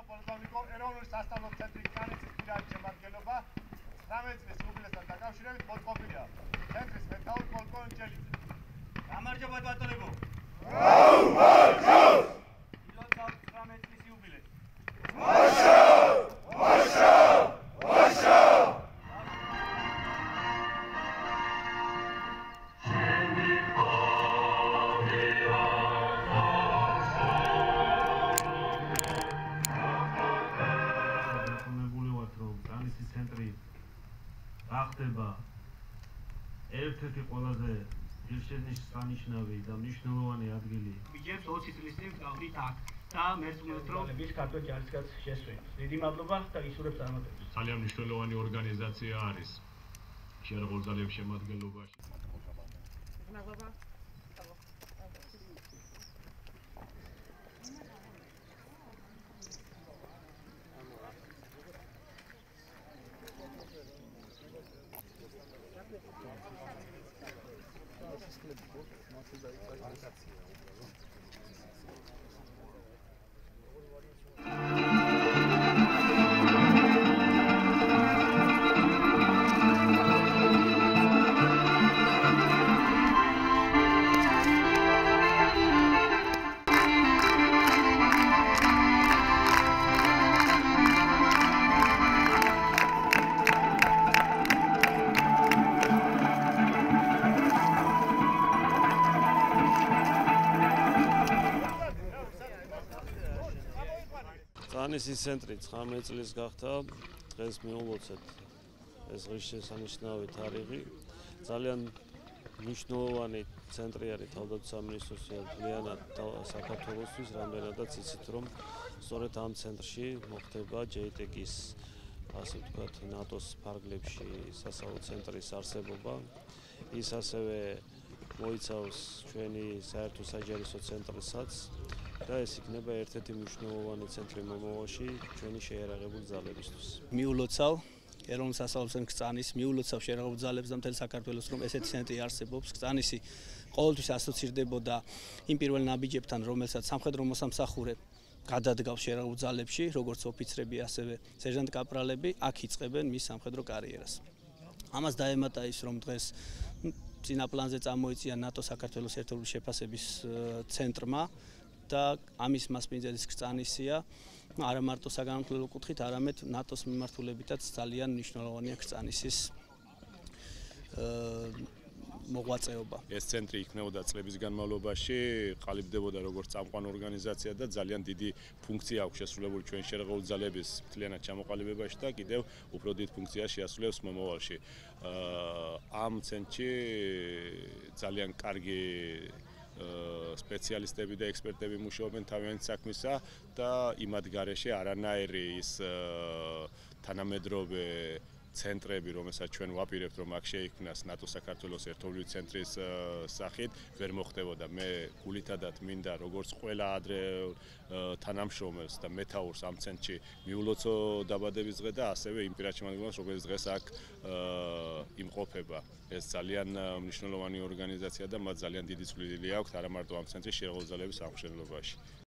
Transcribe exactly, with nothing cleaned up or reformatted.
პოლკოვნიკო ეროვნული სასწავლო ცენტრი კრანიცის პირადი შემადგენლობა ცხრამეტ წლის იუბილესთან დაკავშირებით მოწყობილია ცენტრის მეთაური პოლკოვნიკ ჯელიძე. გამარჯობა ბატონებო. გამარჯობა. ილოცავთ ცხრამეტ წლის იუბილეს. მოშო! მოშო! მოშო! ახდება ერთ-ერთი ყველაზე ღირსშესანიშნავი და მნიშვნელოვანი ადგილი. ვიჯებს ოცი წლის წინ გავდით აქ და მერწმუნეთ რომ ის ქართულ ჯარისკაცს შესვენს. დიდი მადლობა და ისურვებ წარმატებას. ძალიან მნიშვნელოვანი ორგანიზაცია არის შერეულ ძალების შემადგენლობაში. მადლობა. კრანიცის ცენტრი ცხრამეტ წლის გახდა, დღეს მივულოცეთ ეს ღირსშესანიშნავი თარიღი. ძალიან მნიშვნელოვანი ცენტრი არის თავდაცვის სამინისტროსთვის მთლიანად საქართველოსთვის, რამდენადაც იცით რომ სწორედ ამ ცენტრში მოხდება ჯეი ტე კის, ასე ვთქვათ, ნატოს ფარგლებში სასწავლო ცენტრის არსებობა. ის ასევე მოიცავს ჩვენი საერთო საჯარისო ცენტრსაც და ეს იქნება ერთ-ერთი მნიშვნელოვანი ცენტრი მომავალში ჩვენი შეიარაღებული ძალებისთვის. მიულოცავ ეროვნულ სასწავლო ცენტრს კრწანის, მიულოცავ შეიარაღებულ ძალებს და მთელ საქართველოს რომ ესეთი ცენტრი არსებობს. კრწანისი ყოველთვის ასოცირდებოდა იმ პირველ ნაბიჯებთან, რომელსაც სამხედრო მოსამსახურე გადადგავს შეიარაღებულ ძალებში, როგორც ოფიცრები, ასევე სერჟანტ-კაპრალები, აქ იწყებენ მის სამხედრო კარიერას. ამას დაემატა ის, რომ დღეს წინა პლანზე წამოიწია ნატო საქართველოს ერთეული შეფასების ცენტრმა და ამის მასპინძელის კრწანისია არა მარტო საგანმანათლებლო კუთხით, არამედ ნატოს მიმართულებითაც ძალიან მნიშვნელოვანია კრწანისის მოღვაწეობა. ეს ცენტრი იქნებოდა წლების განმავლობაში, ყალიბდებოდა როგორც წამყვან ორგანიზაცია და ძალიან დიდი ფუნქცია აქვს შესრულებული ჩვენ შეიარაღებული ძალების მთლიანად ჩამოყალიბებაში და კიდევ უფრო დიდ ფუნქციას შეასრულებს მომავალში. ამ ცენტრში ძალიან კარგი სპეციალისტები და ექსპერტები მუშაობენ თავიანთი საქმისა და იმათ გარეშე არანაირი ის თანამედროვე ცენტრები, რომელსაც ჩვენ ვაპირებთ, რომ აქ შეიქმნას ნატო საქართველოს ერთობლივი ცენტრის სახით, ვერ მოხდებოდა. მე გულითადად მინდა როგორც ყველა ადრეულ თანამშრომელს და მეთაურს ამ ცენტრში მიულოცო დაბადების დღე და ასევე იმ პირად შემადგენლობას, როგორც დღეს აქ იმყოფება. ეს ძალიან მნიშვნელოვანი ორგანიზაცია და მათ ძალიან დიდი წვლილი აქვთ არა მარტო ამ ცენტრის შეიარაღებული ძალების აღმშენებლობაში.